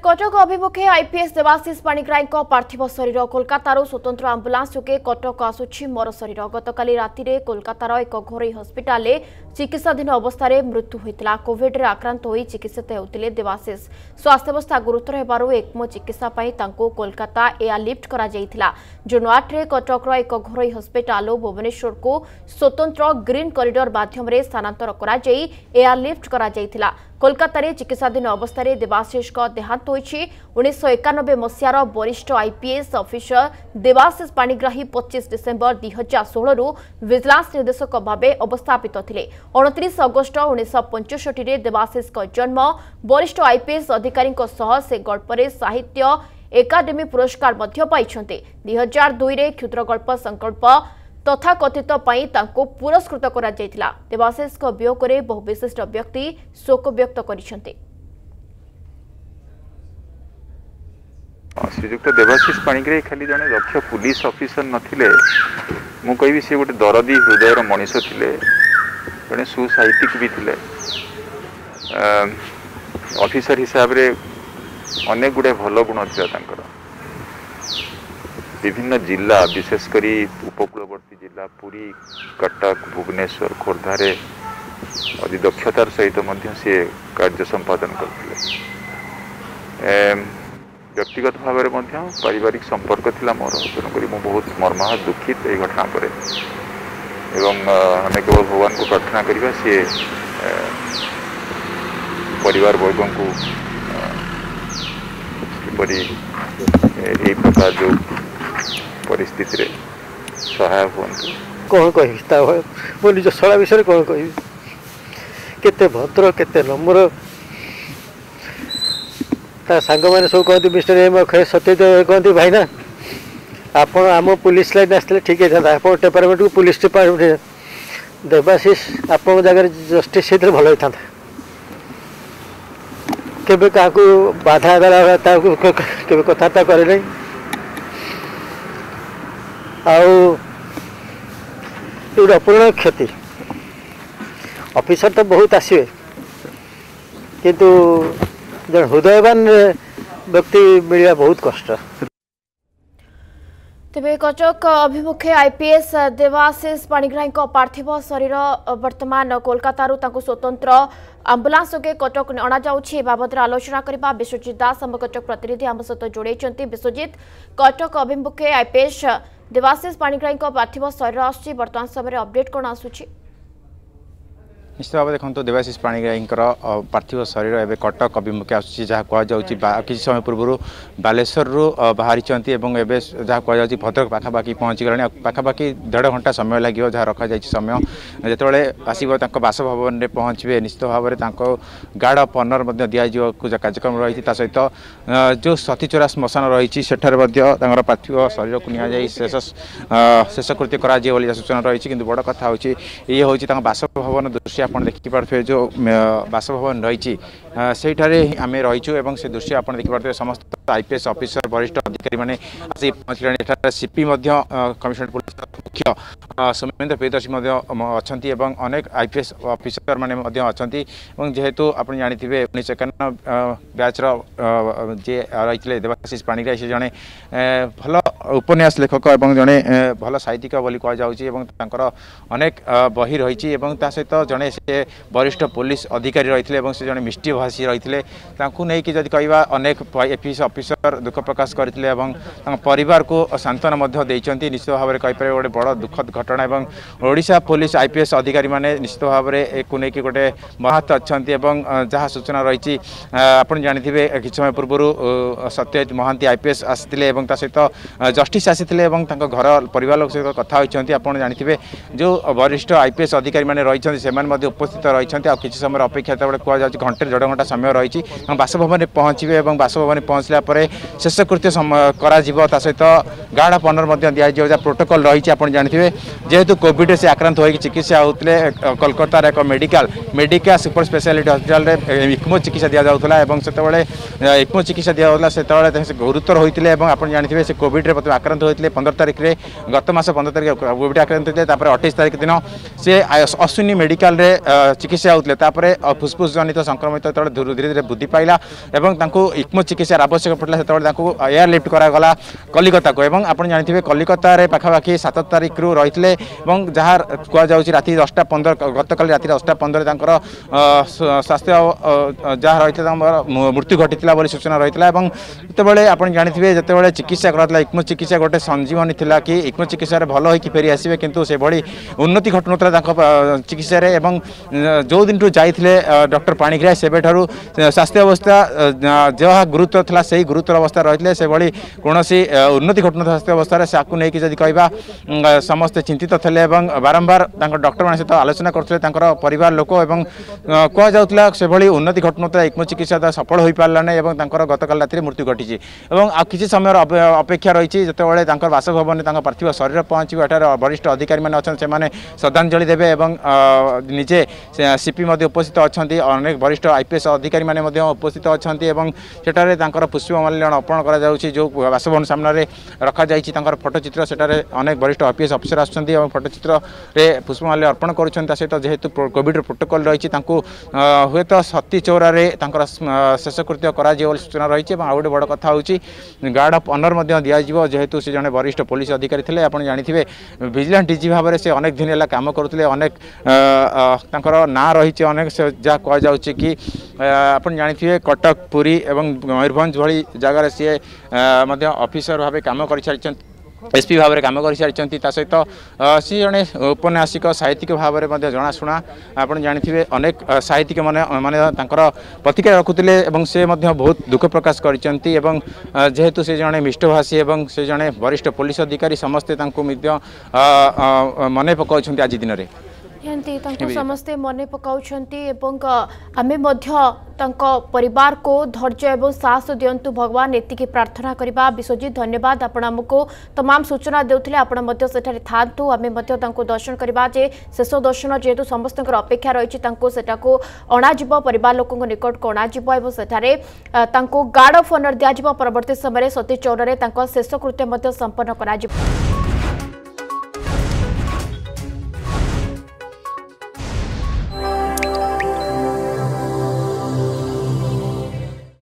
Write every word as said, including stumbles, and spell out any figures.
कटक अभिमुखे आईपीएस देवाशीष पाणिग्राही पार्थिव शरीर कोलकातार स्वतंत्र आंबुलांस जोगे कटक आसुछि मरशर गतकाली राति कोलकातार एक घरोई हस्पिटाल चिकित्साधीन अवस्था मृत्यु होता कोविड रे आक्रांत होई चिकित्सित होते देवाशीष स्वास्थ्यावस्था गुरुतर हेबारु एकमो चिकित्सा कोलकाता एयरलिफ्ट करा जायतिला जून आठ रे कटक एक घरोई हस्पिटाल भुवनेश्वर को स्वतंत्र ग्रीन कॉरिडोर माध्यम स्थानांतर करा जाई एयरलिफ्ट करा जायतिला कोलकाता चिकित्साधीन अवस्था देवाशीष देहांत होइछि उन्नीस सौ एकानबे मसीहार वरिष्ठ आईपीएस अफिसर देवाशीष पाणिग्राही पच्चीस डिसेम्बर दुई हजार षोह रु विजिलेंस निर्देशक भाव अवस्थापित थिले उनतीस अगस्ट उन्नीस सौ पंचषठी देवाशीष जन्म वरिष्ठ आईपीएस अधिकारी से गल्परे साहित्य एकाडेमी पुरस्कार दुई हजार दुई रे क्षुद्र गल्प संकल्प तथा कथित पुरस्कृत करा जायतिला देवाशीष वियोग में बहु विशिष्ट व्यक्ति शोक व्यक्त करिसेंति। श्रीजुक्त देवाशीष पाणिग्राही खाली जने दक्ष पुलिस ऑफिसर नथिले मु कहबी से गोटे दरदी हृदयर मनीष थिले जने सुसाहित्यिक भी थिले ऑफिसर हिसाब रे अनेक गुडे भल गुण थिला तांकर विभिन्न जिला विशेषकर उपकूलवर्ती जिला पुरी कटक भुवनेश्वर खोर्धारे अति दक्षतार सहित से कार्य संपादन करते व्यक्तिगत भाव में पारिवारिक संपर्क थिला मोर तेणुक बहुत मर्माहत दुखित यह घटना पर एवं आम केवल भगवान को प्रार्थना करवा सी परिवार वर्ग को किपरि यही प्रकार जो परिस्थिति रे सहाय हुअन्तु कौन कह मो निज शला विषय कौन कह केते भद्र केते नम्र ता सांग मैंने सब कहते मिस्टर एम अक्षय सत्य कहते भाई ना आप आम पुलिस लाइन आसते ठीक है आप डिपार्टमेंट को पुलिस डिपार्टमेंट देवाशीष आप जगह जस्टिस से भल होता केबे क्या बाधा देला केबे कथबार्ता करे नहीं आउ अपूर्ण क्षति ऑफिसर तो बहुत आसवे किंतु जन हृदयवान व्यक्ति मिलवा बहुत कष्ट। तेबे कटक अभिमुखे आईपीएस देवाशीष पाणिग्राही पार्थिव शरीर वर्तमान कोलकातारू तांको स्वतंत्र आंबुलांस जोगे कटक अणा जाउछि बाबद आलोचना करबा विश्वजित दास हम कटक प्रतिनिधि आम सहित जोड़े विश्वजित कटक अभिमुखे आईपीएस देवाशीष पाणिग्राही पार्थिव शरीर आसुछि वर्तमान समय अपडेट कौन आसुछि निश्चित भाव देखो देवाशीष पाणिग्राही पार्थिव शरीर एवं कटक अभिमुखे आसूँ जहाँ कहुच्छी किसी समय पूर्व बालेश्वर बाहरी एवं जहाँ कहुच्छी भद्रक पाखापाखि पहुँची गला पाखापाखि देढ़ घंटा समय लगे जहाँ रखा जाए समय जिते आसव बासभवन में पहुँचे निश्चित भाव में गार्ड अफ ऑनर दिज्व कार्यक्रम रही सहित जो सतीचोरा श्मशान रही सेठार पार्थिव शरीर को नि शेष शेषकृत्य कर सूचना रही कि बड़ कथा हूँ ये हूँ बासभवन दृश्य आप देखिपे जो बासभवन रही आम रहीचु और से दृश्य आप देखिपे समस्त आईपीएस ऑफिसर वरिष्ठ अधिकारी मैंने आसी पहुँचले सीपी कमिशनरेट पुलिस मुख्य सौमेन्द्र प्रियदर्शी अच्छा अनेक आईपीएस ऑफिसर मैंने अच्छा जेहेतु आप जानते उन्नीस एकानबे बैचर जे रही देवाशीष पाणिग्राही से जड़े भल उपन्यास लेखक और जड़े भल साहित्यिक बोली कहुच्छी अनेक बही रही सहित जड़े से वरिष्ठ पुलिस अधिकारी रही से जड़े मिष्टी भाषी रही नहीं जदि कहवा अनेक एपीएस ऑफिसर दुख प्रकाश करते परिवार को सांत्वना देते निश्चित भाव में कहीपर गोटे बड़ दुखद घटना और ओडिशा पुलिस आईपीएस अधिकारी मैंने निश्चित भाव में एक गोटे महत्व अच्छा जहाँ सूचना रही आप जानते किसी समय पूर्व सत्यजित महांती आईपीएस आसते सहित जस्टिस आसी घर परिवार लोक सहित कथा होती आप जानते जो वरिष्ठ आईपीएस अधिकारी मैंने रही से उपस्थित रही किसी समय अपेक्षा कहुच्छी घंटे देढ़ घंटा समय रही बासभवन में पहुँचे और बासभवन में पहुँचला शेष कृत्य करा सहित गार्ड अफ ऑनर दिया प्रोटोकॉल रही आप जानते जेहेतु कोविड से आक्रांत हो चिकित्सा होते कोलकातार एक medical medical super speciality hospital रे इक्मो चिकित्सा दिया जाउथला एवं सेतबेले इक्मो चिकित्सा दिया जाउथला सेतबेले गुरुतर होइतिले एवं आपण जानथिबे से कोविड रे आक्रांत होइतिले पंद्रह तारिख रे गत मास पंद्रह तारिख कोविड आक्रांत होइतिले तापर अट्ठाईस तारिख दिन से अश्विनी मेडिकल रे चिकित्सा होउतिले तापर फुसफुस जनित संक्रमित तळे धीरे धीरे वृद्धि पाइला एवं तांको इक्मो चिकित्सा आवश्यक पड़ला सेतबेले तांको एयर लिफ्ट करा गला कलिकता को एवं आपण जानथिबे कलिकता रे पाखापाखि सात तारिख रु रहितिले एवं जहार कुआ जाउची राति दस टा पंद्रह गतकाली राति दस टा पंद्रह तांकर स्वास्थ्य जहाँ रही मृत्यु घटी सूचना रही है आप जानते जिते चिकित्सा कराला इक्मो चिकित्सा गोटे संजीवनी थिला कि इक्मो चिकित्सा भल हो फेरी आसवे किंतु से भली उन्नति घटुनता चिकित्सा जो दिन जाइए डॉक्टर पाणिग्राही से स्वास्थ्य अवस्था जहाँ गुरुतर था से गुरुतर अवस्था रही से भली कौन उन्नति घटुन स्वास्थ्य अवस्था से नहीं जदि कह समस्ते चिंतित थे बारंबार डॉक्टर मान सहित आलोचना करते परिवार लोक कह जाऊला से भली उन्नति घटुनता इक्मो चिकित्सा सफल हो पारा ना गतकाल राति मृत्यु घटी किसी समय अपेक्षा रही जो बासभवन पार्थिव शरीर पहुँचे एठार वरिष्ठ अधिकारी मैंने अच्छा से श्रद्धांजलि देवे और निजे सीपी उपस्थित अच्छा अनेक वरिष्ठ आईपीएस अधिकारी मैंने उपस्थित अच्छा सेठारे पुष्पमाल्यार्पण अर्पण कर जो बासभवन सामने रखा जाइए फोटोचित्र सेठारे अनेक वरिष्ठ आईपीएस अफिसर आसुँच फोटोचित्र पुष्पमाल्य अर्पण कर सहित जेहेतु कोविड प्रोटोकॉल रही हुए तो सती चौरारे शेषकृत्य कर सूचना रही आउ गोटे बड़ कथा हूँ गार्ड अफ ऑनर दिज्व जेहेतु से जड़े वरिष्ठ पुलिस अधिकारी थे आप जानते विजिलेंस डीजी भाव में से अनेक दिन है कम करुले अनेक ना रही अनेक जहाँ कह जा कि आप जानते कटक पुरी और मयूरभंज भली जगार सी ऑफिसर भाव कम कर एसपी भाव में कम कर सारी सहित सी जड़े उपन्यासिक साहित्यिक भाव में जनाशुना आप जानते अनेक साहित्यिक मैंने माने प्रतिक्रिया रखुले से बहुत दुख प्रकाश कर जेहेतु से जड़े मिष्टभाषी और से जड़े वरिष्ठ पुलिस अधिकारी समस्ते मन पकाउछन्ति आज दिन में समस्ते मन पकाउछन्ति आमे परिवार को धैर्य और साहस दिंतु भगवान एतिकी प्रार्थना करबा। विश्वजीत धन्यवाद आपण आमको तमाम सूचना देउथिले आपण थांतु आमे दर्शन करबा जे शेष दर्शन जेहेतु समस्त अपेक्षा रही सेटाको अणाजिब परिवार लोक निकट को अणाजिब और सेठारे गार्ड ऑफ ऑनर दिया परवर्ती समय सती चौर शेषकृत्य संपन्न करा।